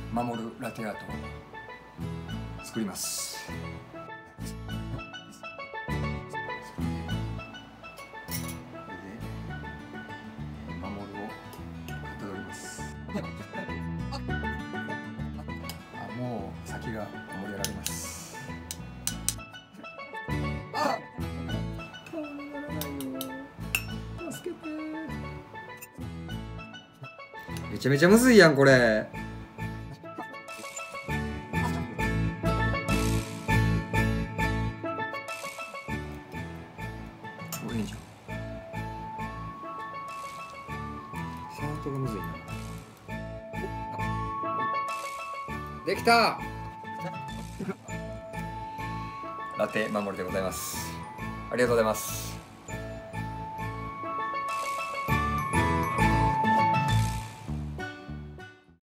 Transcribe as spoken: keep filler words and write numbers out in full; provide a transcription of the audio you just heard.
守るラテアートを作ります。守るをかたどります。あ、もう先が盛り上がります。あ、顔にならないよ。助けて。めちゃめちゃむずいやんこれ。これいいじゃん。ハートがむずいな。できた。ラテ守りでございます。ありがとうございます。